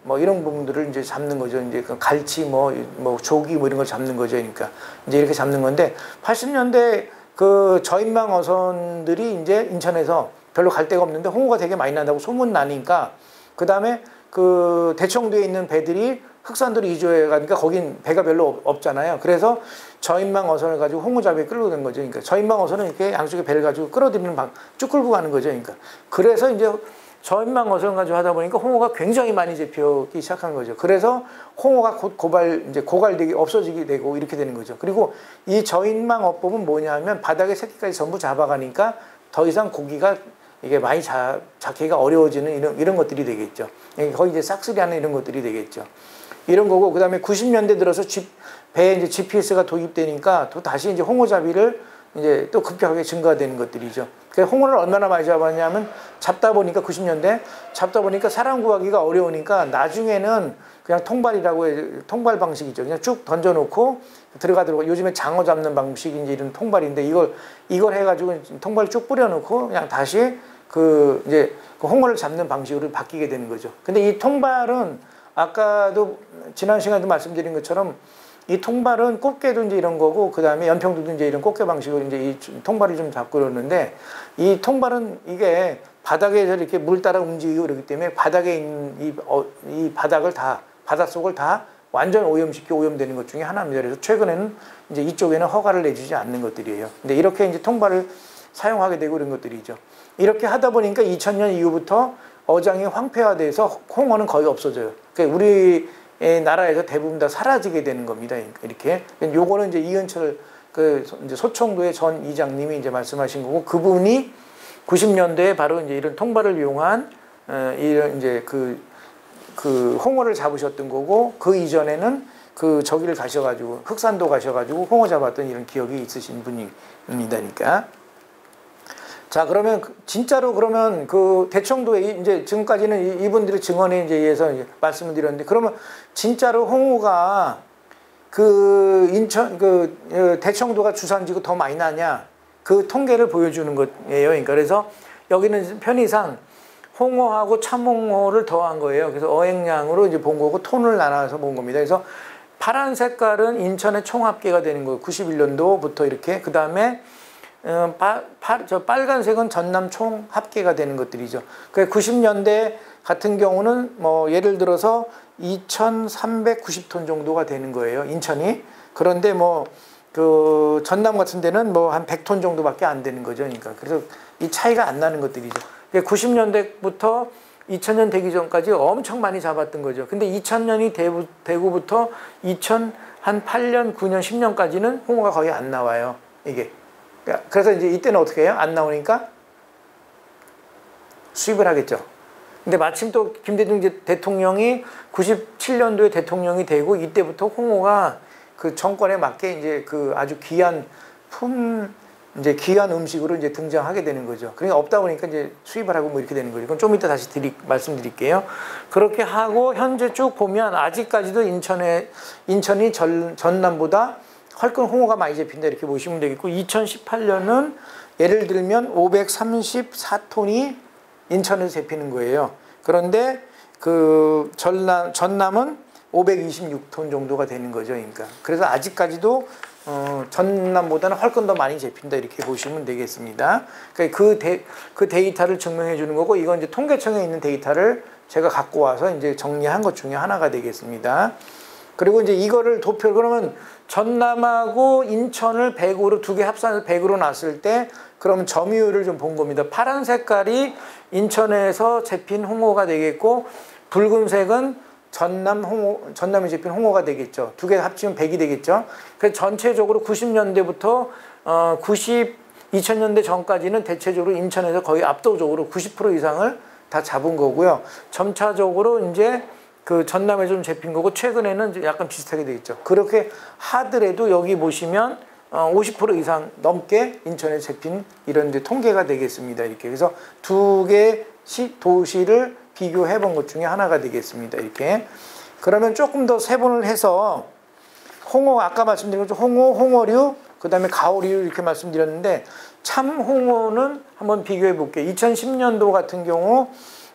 뭐 이런 부분들을 이제 잡는 거죠. 이제 그 갈치 뭐, 뭐 조기 뭐 이런 걸 잡는 거죠. 그러니까 이제 이렇게 잡는 건데 팔십 년대 그 저인망 어선들이 이제 인천에서 별로 갈 데가 없는데 홍어가 되게 많이 난다고 소문 나니까 그 다음에 그 대청도에 있는 배들이 흑산도로 이주해 가니까 거긴 배가 별로 없잖아요. 그래서 저인망 어선을 가지고 홍어잡이에 끌고 간 거죠. 그러니까 저인망 어선은 이렇게 양쪽에 배를 가지고 끌어들이는 방, 쭉 끌고 가는 거죠. 그러니까 그래서 이제 저인망 어선을 가지고 하다 보니까 홍어가 굉장히 많이 잡히기 시작한 거죠. 그래서 홍어가 곧 고발 이제 고갈되기 없어지게 되고 이렇게 되는 거죠. 그리고 이 저인망 어법은 뭐냐면 바닥에 새끼까지 전부 잡아가니까 더 이상 고기가 이게 많이 잡, 잡기가 어려워지는 이런 이런 것들이 되겠죠. 거의 이제 싹쓸이하는 이런 것들이 되겠죠. 이런 거고 그다음에 구십 년대 들어서 G, 배에 이제 지피에스가 도입되니까 또 다시 이제 홍어잡이를 이제 또 급격하게 증가되는 것들이죠. 그래서 홍어를 얼마나 많이 잡았냐면 잡다 보니까 구십 년대 잡다 보니까 사람 구하기가 어려우니까 나중에는 그냥 통발이라고 해, 통발 방식이죠. 그냥 쭉 던져놓고 들어가도록 요즘에 장어 잡는 방식이 이제 이런 통발인데 이걸 이걸 해가지고 통발 쭉 뿌려놓고 그냥 다시 그 이제 그 홍어를 잡는 방식으로 바뀌게 되는 거죠. 근데 이 통발은 아까도 지난 시간에도 말씀드린 것처럼 이 통발은 꽃게도 이제 이런 거고 그 다음에 연평도도 이제 이런 꽃게 방식으로 이제 이 통발을 좀 잡고 그러는데 이 통발은 이게 바닥에서 이렇게 물 따라 움직이고 그러기 때문에 바닥에 있는 이, 어, 이 바닥을 다 바닷속을 다 완전 오염시켜 오염되는 것 중에 하나입니다. 그래서 최근에는 이제 이쪽에는 허가를 내주지 않는 것들이에요. 근데 이렇게 이제 통발을 사용하게 되고 그런 것들이죠. 이렇게 하다 보니까 이천 년 이후부터 어장이 황폐화돼서 홍어는 거의 없어져요. 그러니까 우리 나라에서 대부분 다 사라지게 되는 겁니다. 이렇게. 요거는 이제 이은철 그 이제 소청도의 전 이장님이 이제 말씀하신 거고 그분이 구십 년대에 바로 이제 이런 통발을 이용한 어, 이런 이제 그, 그 홍어를 잡으셨던 거고 그 이전에는 그 저기를 가셔가지고 흑산도 가셔가지고 홍어 잡았던 이런 기억이 있으신 분입니다니까. 자 그러면 진짜로 그러면 그 대청도에 이제 지금까지는 이분들의 증언에 이제 의해서 이제 말씀을 드렸는데 그러면 진짜로 홍어가 그 인천 그 대청도가 주산지고 더 많이 나냐 그 통계를 보여주는 거예요. 그러니까 그래서 여기는 편의상 홍어하고 참홍어를 더한 거예요. 그래서 어획량으로 이제 본 거고 톤을 나눠서 본 겁니다. 그래서 파란 색깔은 인천의 총 합계가 되는 거예요. 구십일 년도부터 이렇게 그 다음에 어, 파, 파, 저 빨간색은 전남 총 합계가 되는 것들이죠. 그 구십 년대 같은 경우는 뭐 예를 들어서 이천삼백구십 톤 정도가 되는 거예요. 인천이. 그런데 뭐 그 전남 같은 데는 뭐 한 백 톤 정도밖에 안 되는 거죠. 그러니까 그래서 이 차이가 안 나는 것들이죠. 구십 년대부터 이천 년 되기 전까지 엄청 많이 잡았던 거죠. 근데 이천 년이 되고, 되고부터 이천팔 년, 구 년, 십 년까지는 홍어가 거의 안 나와요. 이게. 그래서 이제 이때는 어떻게 해요? 안 나오니까 수입을 하겠죠. 근데 마침 또 김대중 대통령이 구십칠 년도에 대통령이 되고 이때부터 홍어가 그 정권에 맞게 이제 그 아주 귀한 품 이제 귀한 음식으로 이제 등장하게 되는 거죠. 그러니까 없다 보니까 이제 수입을 하고 뭐 이렇게 되는 거죠. 그럼 좀 이따 다시 드리, 말씀드릴게요. 그렇게 하고 현재 쭉 보면 아직까지도 인천에 인천이 전, 전남보다 훨씬 홍어가 많이 잡힌다 이렇게 보시면 되겠고 이천십팔 년은 예를 들면 오백삼십사 톤이 인천에서 잡히는 거예요. 그런데 그 전남, 전남은 오백이십육 톤 정도가 되는 거죠. 그러니까 그래서 아직까지도 어, 전남보다는 훨씬 더 많이 잡힌다 이렇게 보시면 되겠습니다. 그러니까 그, 데, 그 데이터를 증명해 주는 거고 이건 이제 통계청에 있는 데이터를 제가 갖고 와서 이제 정리한 것 중에 하나가 되겠습니다. 그리고 이제 이거를 도표 그러면 전남하고 인천을 백으로 두 개 합산해서 백으로 놨을 때 그러면 점유율을 좀 본 겁니다. 파란 색깔이 인천에서 잡힌 홍어가 되겠고 붉은색은 전남 홍어 전남에 잡힌 홍어가 되겠죠. 두 개 합치면 백이 되겠죠. 그래서 전체적으로 구십 년대부터 어 구십 이천 년대 전까지는 대체적으로 인천에서 거의 압도적으로 구십 퍼센트 이상을 다 잡은 거고요. 점차적으로 이제 그 전남에 좀 잡힌 거고 최근에는 약간 비슷하게 되겠죠. 그렇게 하더라도 여기 보시면 오십 퍼센트 이상 넘게 인천에 잡힌 이런 데 통계가 되겠습니다. 이렇게 그래서 두 개 도시를 비교해 본 것 중에 하나가 되겠습니다. 이렇게 그러면 조금 더 세분을 해서 홍어 아까 말씀드린 것처럼 홍어, 홍어류 그 다음에 가오류 이렇게 말씀드렸는데 참 홍어는 한번 비교해 볼게요. 이천십 년도 같은 경우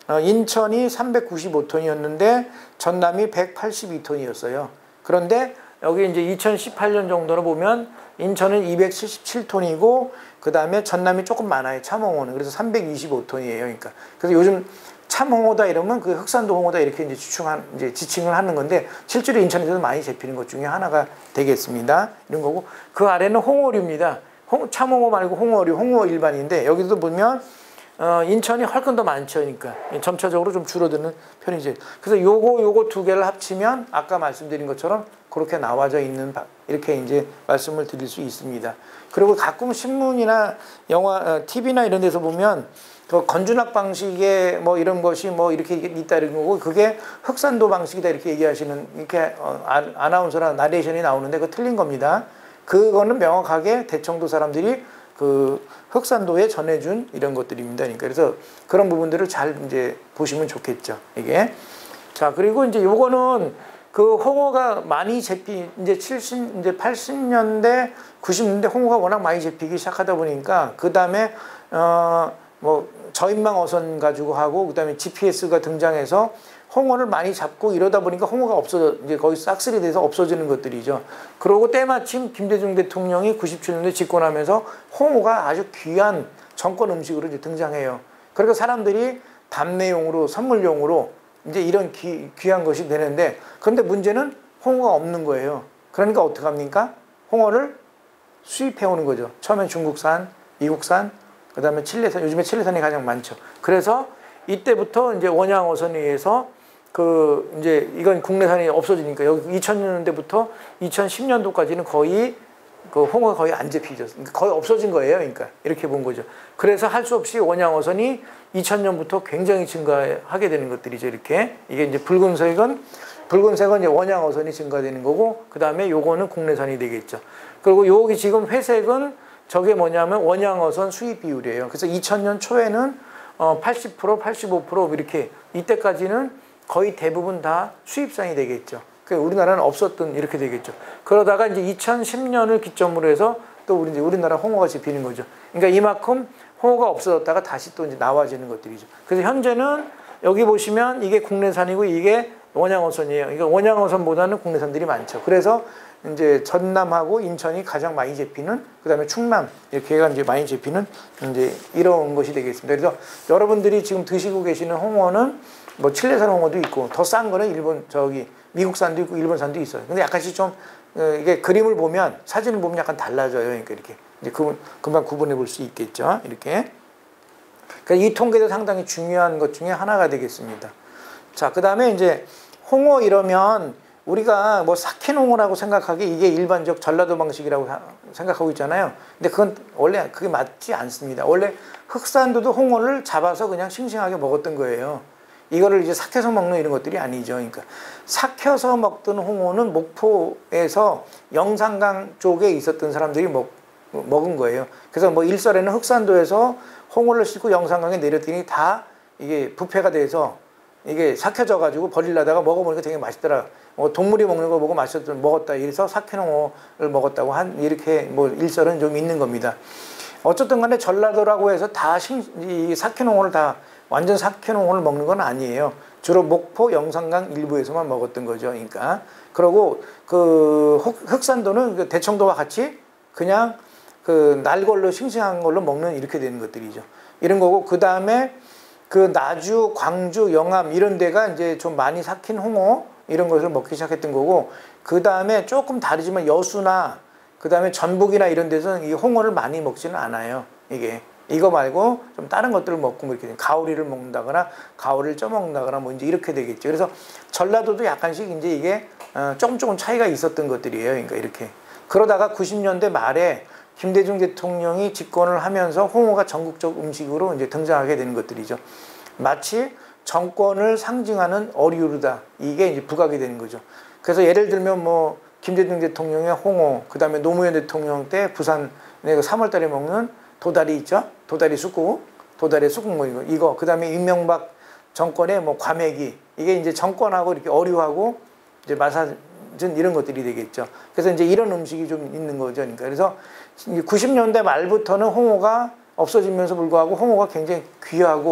어, 인천이 삼백구십오 톤이었는데 전남이 백팔십이 톤이었어요. 그런데 여기 이제 이천십팔 년 정도로 보면 인천은 이백칠십칠 톤이고 그 다음에 전남이 조금 많아요. 참홍어는. 그래서 삼백이십오 톤이에요. 그러니까 그래서 요즘 참홍어다 이러면 그 흑산도 홍어다 이렇게 이제 지칭한 이제 지칭을 하는 건데 실제로 인천에서도 많이 잡히는 것 중에 하나가 되겠습니다. 이런 거고 그 아래는 홍어류입니다. 홍, 참홍어 말고 홍어류, 홍어 일반인데 여기도 보면 어, 인천이 훨씬 더 많죠. 그러니까 점차적으로 좀 줄어드는 편이죠. 그래서 요거 요거 두 개를 합치면 아까 말씀드린 것처럼 그렇게 나와져 있는 이렇게 이제 말씀을 드릴 수 있습니다. 그리고 가끔 신문이나 영화, 어, 티비나 이런 데서 보면 그 건준학 방식의 뭐 이런 것이 뭐 이렇게 있다 이런 거고 그게 흑산도 방식이다 이렇게 얘기하시는 이렇게 어, 아, 아나운서나 나레이션이 나오는데 그거 틀린 겁니다. 그거는 명확하게 대청도 사람들이 그 흑산도에 전해준 이런 것들입니다. 그러니까 그래서 그런 부분들을 잘 이제 보시면 좋겠죠. 이게 자 그리고 이제 요거는 그 홍어가 많이 잡히 이제 칠십 이제 팔십 년대 구십 년대 홍어가 워낙 많이 잡히기 시작하다 보니까 그 다음에 어 뭐 저인망 어선 가지고 하고 그 다음에 지피에스가 등장해서 홍어를 많이 잡고 이러다 보니까 홍어가 없어져 이제 거의 싹쓸이 돼서 없어지는 것들이죠. 그러고 때마침 김대중 대통령이 구십칠 년도에 집권하면서 홍어가 아주 귀한 정권 음식으로 이제 등장해요. 그러니까 사람들이 답례용으로 선물용으로 이제 이런 귀, 귀한 것이 되는데 그런데 문제는 홍어가 없는 거예요. 그러니까 어떻게 합니까? 홍어를 수입해 오는 거죠. 처음엔 중국산, 미국산, 그 다음에 칠레산, 요즘에 칠레산이 가장 많죠. 그래서 이때부터 이제 원양어선에 의해서 그 이제 이건 국내산이 없어지니까 여기 이천 년대부터 이천십 년도까지는 거의 그 홍어가 거의 안 잡히죠. 거의 없어진 거예요. 그러니까 이렇게 본 거죠. 그래서 할 수 없이 원양어선이 이천 년부터 굉장히 증가하게 되는 것들이죠. 이렇게 이게 이제 붉은색은 붉은색은 이제 원양어선이 증가되는 거고 그 다음에 요거는 국내산이 되겠죠. 그리고 여기 지금 회색은 저게 뭐냐면 원양어선 수입 비율이에요. 그래서 이천 년 초에는 어 팔십 퍼센트, 팔십오 퍼센트 이렇게 이때까지는 거의 대부분 다 수입산이 되겠죠. 그러니까 우리나라는 없었던 이렇게 되겠죠. 그러다가 이제 이천십 년을 기점으로 해서 또 우리 이제 우리나라 홍어가 잡히는 거죠. 그러니까 이만큼 홍어가 없어졌다가 다시 또 이제 나와지는 것들이죠. 그래서 현재는 여기 보시면 이게 국내산이고 이게 원양어선이에요. 그러니까 원양어선보다는 국내산들이 많죠. 그래서 이제 전남하고 인천이 가장 많이 잡히는 그다음에 충남 이렇게가 이제 많이 잡히는 이제 이런 것이 되겠습니다. 그래서 여러분들이 지금 드시고 계시는 홍어는 뭐 칠레산 홍어도 있고 더 싼 거는 일본 저기 미국산도 있고 일본산도 있어요. 근데 약간씩 좀 이게 그림을 보면 사진을 보면 약간 달라져요. 그러니까 이렇게 이제 그 금방 구분해 볼 수 있겠죠. 이렇게. 그러니까 이 통계도 상당히 중요한 것 중에 하나가 되겠습니다. 자, 그다음에 이제 홍어 이러면 우리가 뭐 삭힌 홍어라고 생각하기 이게 일반적 전라도 방식이라고 생각하고 있잖아요. 근데 그건 원래 그게 맞지 않습니다. 원래 흑산도도 홍어를 잡아서 그냥 싱싱하게 먹었던 거예요. 이거를 이제 삭혀서 먹는 이런 것들이 아니죠. 그러니까 삭혀서 먹던 홍어는 목포에서 영산강 쪽에 있었던 사람들이 먹, 먹은 거예요. 그래서 뭐 일설에는 흑산도에서 홍어를 싣고 영산강에 내렸더니 다 이게 부패가 돼서 이게 삭혀져 가지고 버리려다가 먹어보니까 되게 맛있더라. 뭐 동물이 먹는 거 보고 맛있었 먹었다. 이래서 삭힌 홍어를 먹었다고 한 이렇게 뭐 일설은 좀 있는 겁니다. 어쨌든 간에 전라도라고 해서 다 신, 이 삭힌 홍어를 다 완전 삭힌 홍어를 먹는 건 아니에요. 주로 목포 영산강 일부에서만 먹었던 거죠. 그러니까 그리고 그 흑산도는 대청도와 같이 그냥 그 날걸로 싱싱한 걸로 먹는 이렇게 되는 것들이죠. 이런 거고 그 다음에 그 나주, 광주, 영암 이런 데가 이제 좀 많이 삭힌 홍어 이런 것을 먹기 시작했던 거고 그 다음에 조금 다르지만 여수나 그 다음에 전북이나 이런 데서는 이 홍어를 많이 먹지는 않아요. 이게 이거 말고 좀 다른 것들을 먹고 뭐 이렇게 가오리를 먹는다거나 가오리를 쪄먹는다거나 뭐 이제 이렇게 되겠죠. 그래서 전라도도 약간씩 이제 이게 어 조금 조금 차이가 있었던 것들이에요. 그러니까 이렇게 그러다가 구십 년대 말에 김대중 대통령이 집권을 하면서 홍어가 전국적 음식으로 이제 등장하게 되는 것들이죠. 마치 정권을 상징하는 어류다. 이게 이제 부각이 되는 거죠. 그래서 예를 들면 뭐 김대중 대통령의 홍어, 그 다음에 노무현 대통령 때 부산에 삼월 달에 먹는 도다리 있죠? 도다리 쑥국, 도다리 쑥국 뭐 이거, 이거. 그 다음에 이명박 정권의 뭐 과메기. 이게 이제 정권하고 이렇게 어류하고 이제 맞아진 이런 것들이 되겠죠. 그래서 이제 이런 음식이 좀 있는 거죠. 그러니까 그래서 구십 년대 말부터는 홍어가 없어지면서 불구하고 홍어가 굉장히 귀하고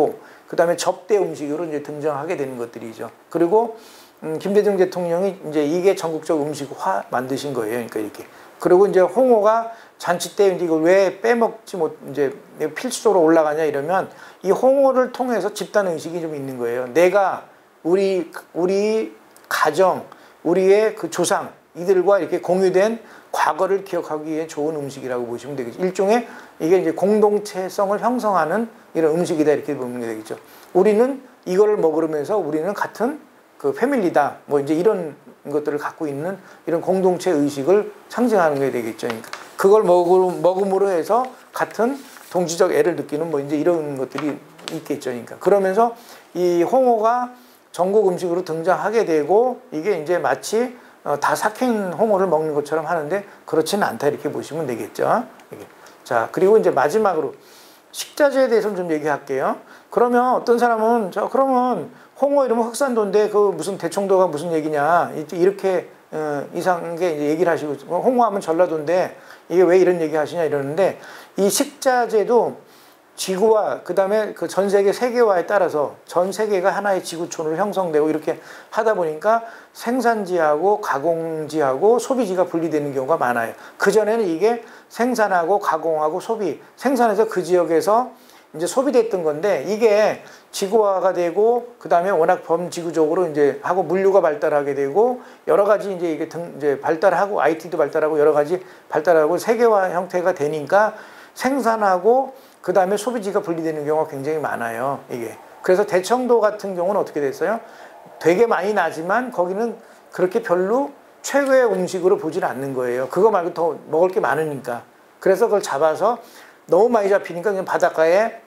그 다음에 접대 음식으로 이제 등장하게 되는 것들이죠. 그리고 음, 김대중 대통령이 이제 이게 전국적 음식화 만드신 거예요. 그러니까 이렇게. 그리고 이제 홍어가 잔치 때 이제 이걸 왜 빼먹지 못, 이제 필수적으로 올라가냐 이러면 이 홍어를 통해서 집단 의식이 좀 있는 거예요. 내가 우리, 우리 가정, 우리의 그 조상, 이들과 이렇게 공유된 과거를 기억하기 위해 좋은 음식이라고 보시면 되겠죠. 일종의 이게 이제 공동체성을 형성하는 이런 음식이다 이렇게 보면 되겠죠. 우리는 이거를 먹으면서 우리는 같은 그 패밀리다. 뭐 이제 이런 것들을 갖고 있는 이런 공동체 의식을 상징하는 게 되겠죠. 그러니까 그걸 먹음으로 해서 같은 동지적 애를 느끼는 뭐 이제 이런 것들이 있겠죠. 그러니까 그러면서 이 홍어가 전국 음식으로 등장하게 되고 이게 이제 마치 다 삭힌 홍어를 먹는 것처럼 하는데 그렇지는 않다 이렇게 보시면 되겠죠. 자, 그리고 이제 마지막으로 식자재에 대해서 좀 얘기할게요. 그러면 어떤 사람은 저 그러면 홍어 이러면 흑산도인데 그 무슨 대청도가 무슨 얘기냐 이렇게 어, 이상한 게 이제 얘기를 하시고 홍어하면 전라도인데 이게 왜 이런 얘기 하시냐 이러는데 이 식자재도 지구와 그 다음에 그 전 세계 세계화에 따라서 전 세계가 하나의 지구촌으로 형성되고 이렇게 하다 보니까 생산지하고 가공지하고 소비지가 분리되는 경우가 많아요. 그전에는 이게 생산하고 가공하고 소비, 생산해서 그 지역에서 이제 소비됐던 건데 이게 지구화가 되고 그 다음에 워낙 범지구적으로 이제 하고 물류가 발달하게 되고 여러 가지 이제 이게 등 이제 발달하고 아이티도 발달하고 여러 가지 발달하고 세계화 형태가 되니까 생산하고 그 다음에 소비지가 분리되는 경우가 굉장히 많아요. 이게 그래서 대청도 같은 경우는 어떻게 됐어요? 되게 많이 나지만 거기는 그렇게 별로 최고의 음식으로 보질 않는 거예요. 그거 말고 더 먹을 게 많으니까. 그래서 그걸 잡아서 너무 많이 잡히니까 그냥 바닷가에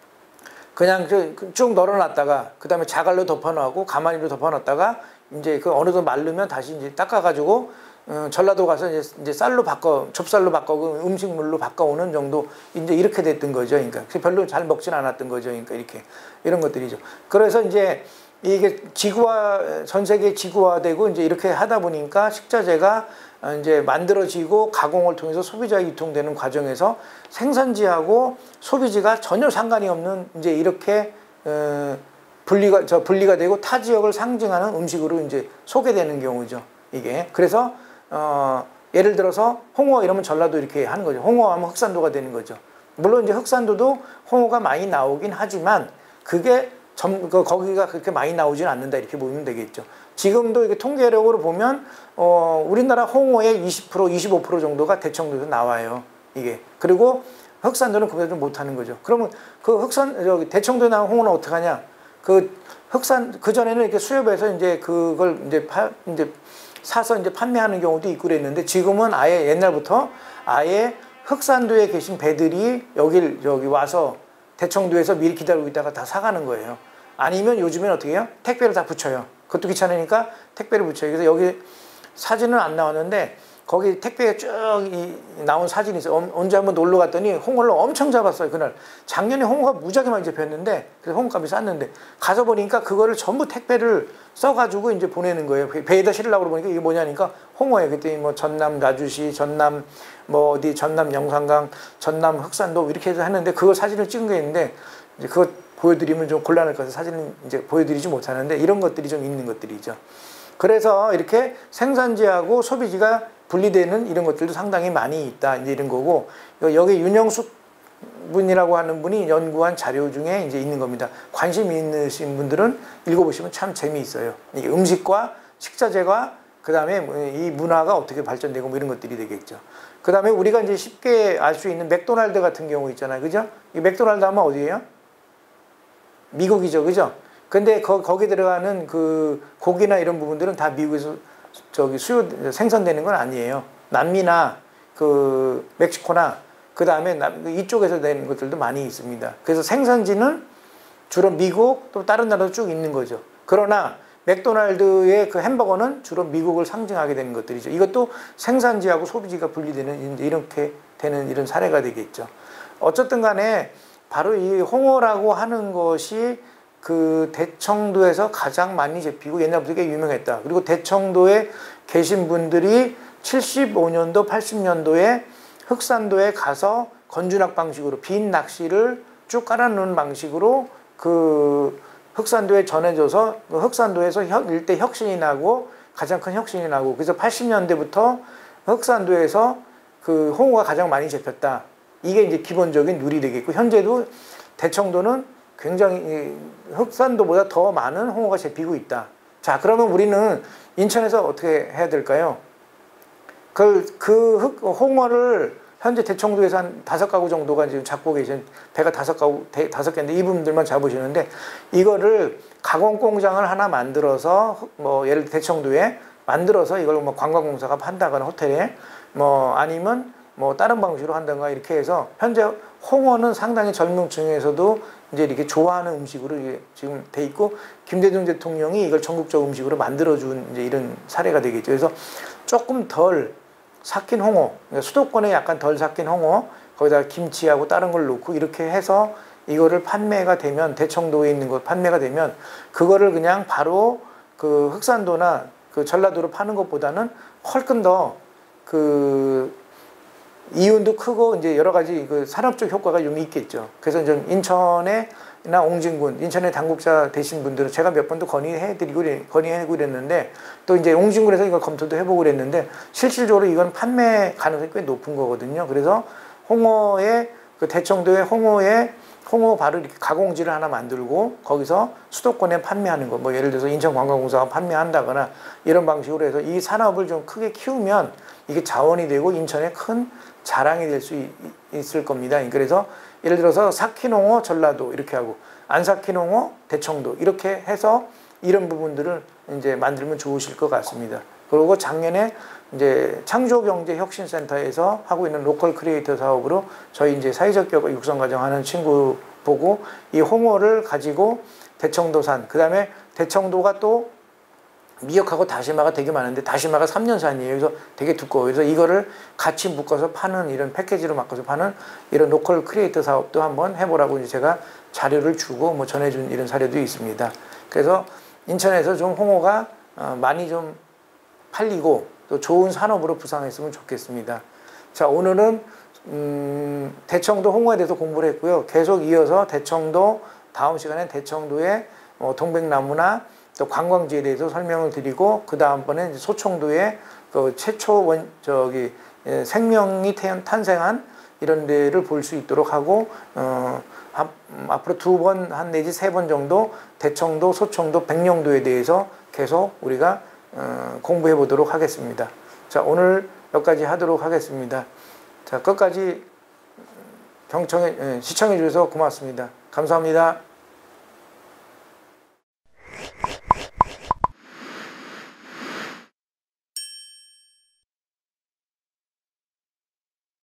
그냥 쭉 널어놨다가 그 다음에 자갈로 덮어놓고 가마니로 덮어놨다가 이제 그 어느 정도 마르면 다시 이제 닦아가지고 어, 전라도 가서 이제, 이제 쌀로 바꿔 좁쌀로 바꿔 음식물로 바꿔오는 정도 이제 이렇게 됐던 거죠. 그러니까 별로 잘 먹진 않았던 거죠. 그러니까 이렇게 이런 것들이죠. 그래서 이제 이게 지구화 전 세계 지구화되고 이제 이렇게 하다 보니까 식자재가 이제 만들어지고 가공을 통해서 소비자에 유통되는 과정에서 생산지하고 소비지가 전혀 상관이 없는 이제 이렇게 어, 분리가 저 분리가 되고 타 지역을 상징하는 음식으로 이제 소개되는 경우죠. 이게 그래서 어, 예를 들어서 홍어 이러면 전라도 이렇게 하는 거죠. 홍어하면 흑산도가 되는 거죠. 물론 이제 흑산도도 홍어가 많이 나오긴 하지만 그게 점, 그, 거기가 그렇게 많이 나오지는 않는다 이렇게 보면 되겠죠. 지금도 이게 통계력으로 보면 어, 우리나라 홍어의 이십 퍼센트, 이십오 퍼센트 정도가 대청도에서 나와요. 이게 그리고 흑산도는 그보다 좀 못하는 거죠. 그러면 그 흑산 저기 대청도에 나온 홍어는 어떻게 하냐? 그 흑산 그 전에는 이렇게 수협해서 이제 그걸 이제 파 이제 사서 이제 판매하는 경우도 있고 그랬는데 지금은 아예 옛날부터 아예 흑산도에 계신 배들이 여길 여기 와서 대청도에서 미리 기다리고 있다가 다 사가는 거예요. 아니면 요즘엔 어떻게 해요? 택배를 다 붙여요. 그것도 귀찮으니까 택배를 붙여요. 그래서 여기 사진은 안 나왔는데 거기 택배에 쭉 이 나온 사진이 있어요. 언제 한번 놀러 갔더니 홍어를 엄청 잡았어요. 그날 작년에 홍어가 무지하게 많이 잡혔는데 그래서 홍어값이 쌌는데 가서 보니까 그거를 전부 택배를 써가지고 이제 보내는 거예요. 배에다 실으려고 보니까 이게 뭐냐니까 홍어예요. 그때 뭐 전남 나주시, 전남 뭐 어디 전남 영산강, 전남 흑산도 이렇게 해서 했는데 그거 사진을 찍은 게 있는데 이제 그거 보여드리면 좀 곤란할 것 같아서 사진은 이제 보여드리지 못하는데 이런 것들이 좀 있는 것들이죠. 그래서 이렇게 생산지하고 소비지가 분리되는 이런 것들도 상당히 많이 있다. 이제 이런 거고 여기 윤영숙 분이라고 하는 분이 연구한 자료 중에 이제 있는 겁니다. 관심 있으신 분들은 읽어보시면 참 재미있어요. 이게 음식과 식자재가 그 다음에 이 문화가 어떻게 발전되고 뭐 이런 것들이 되겠죠. 그 다음에 우리가 이제 쉽게 알 수 있는 맥도날드 같은 경우 있잖아요. 그죠? 이 맥도날드 하면 어디예요? 미국이죠. 그죠? 근데 거, 거기 들어가는 그 고기나 이런 부분들은 다 미국에서 저기 수요 생산되는 건 아니에요. 남미나 그 멕시코나 그 다음에 이쪽에서 내는 것들도 많이 있습니다. 그래서 생산지는 주로 미국 또 다른 나라도 쭉 있는 거죠. 그러나 맥도날드의 그 햄버거는 주로 미국을 상징하게 되는 것들이죠. 이것도 생산지하고 소비지가 분리되는 이렇게 되는 이런 사례가 되겠죠. 어쨌든 간에 바로 이 홍어라고 하는 것이 그 대청도에서 가장 많이 잡히고 옛날부터 꽤 유명했다. 그리고 대청도에 계신 분들이 칠십오 년도, 팔십 년도에 흑산도에 가서 건주낚 방식으로 빈 낚시를 쭉 깔아놓는 방식으로 그 흑산도에 전해져서 그 흑산도에서 혁, 일대 혁신이 나고 가장 큰 혁신이 나고 그래서 팔십 년대부터 흑산도에서 그 홍어가 가장 많이 잡혔다. 이게 이제 기본적인 누리 되겠고 현재도 대청도는 굉장히 흑산도보다 더 많은 홍어가 잡히고 있다. 자, 그러면 우리는 인천에서 어떻게 해야 될까요? 그, 그 흑, 홍어를 현재 대청도에서 한 다섯 가구 정도가 지금 잡고 계신 배가 다섯 가구, 다섯 개인데 이분들만 잡으시는데 이거를 가공 공장을 하나 만들어서 뭐 예를 들어 대청도에 만들어서 이걸 뭐 관광공사가 판다거나 호텔에 뭐 아니면 뭐 다른 방식으로 한다거나 이렇게 해서 현재 홍어는 상당히 젊은 층에서도 이제 이렇게 좋아하는 음식으로 지금 돼 있고 김대중 대통령이 이걸 전국적 음식으로 만들어준 이제 이런 사례가 되겠죠. 그래서 조금 덜 삭힌 홍어, 그러니까 수도권에 약간 덜 삭힌 홍어, 거기다가 김치하고 다른 걸 넣고 이렇게 해서 이거를 판매가 되면 대청도에 있는 거 판매가 되면 그거를 그냥 바로 그 흑산도나 그 전라도로 파는 것보다는 훨씬 더 그 이윤도 크고 이제 여러 가지 그 산업적 효과가 좀 있겠죠. 그래서 좀 인천에나 옹진군, 인천의 당국자 되신 분들은 제가 몇 번도 건의해드리고 건의해고 그랬는데 또 이제 옹진군에서 이걸 검토도 해보고 그랬는데 실질적으로 이건 판매 가능성이 꽤 높은 거거든요. 그래서 홍어의 그 대청도의 홍어의 홍어 바로 이렇게 가공지를 하나 만들고 거기서 수도권에 판매하는 거, 뭐 예를 들어서 인천관광공사가 판매한다거나 이런 방식으로 해서 이 산업을 좀 크게 키우면 이게 자원이 되고 인천에 큰 자랑이 될 수 있을 겁니다. 그래서 예를 들어서 삭힌 홍어 전라도 이렇게 하고 안 삭힌 홍어 대청도 이렇게 해서 이런 부분들을 이제 만들면 좋으실 것 같습니다. 그리고 작년에 이제 창조경제혁신센터에서 하고 있는 로컬 크리에이터 사업으로 저희 이제 사회적 기업 육성 과정 하는 친구 보고 이 홍어를 가지고 대청도산, 그 다음에 대청도가 또 미역하고 다시마가 되게 많은데 다시마가 삼 년산이에요. 그래서 되게 두꺼워요. 그래서 이거를 같이 묶어서 파는 이런 패키지로 바꿔서 파는 이런 로컬 크리에이터 사업도 한번 해보라고 이제 제가 자료를 주고 뭐 전해준 이런 사례도 있습니다. 그래서 인천에서 좀 홍어가 많이 좀 팔리고 또 좋은 산업으로 부상했으면 좋겠습니다. 자, 오늘은 음, 대청도 홍어에 대해서 공부를 했고요. 계속 이어서 대청도 다음 시간에 대청도의 어, 동백나무나 또 관광지에 대해서 설명을 드리고 그 다음번에 소청도의 그 최초 원 저기 예, 생명이 태연, 탄생한 이런 데를 볼 수 있도록 하고 어, 앞, 음, 앞으로 두 번 한 내지 세 번 정도 대청도, 소청도, 백령도에 대해서 계속 우리가 어, 공부해 보도록 하겠습니다. 자, 오늘 여기까지 하도록 하겠습니다. 자, 끝까지 경청해, 시청해 주셔서 고맙습니다. 감사합니다.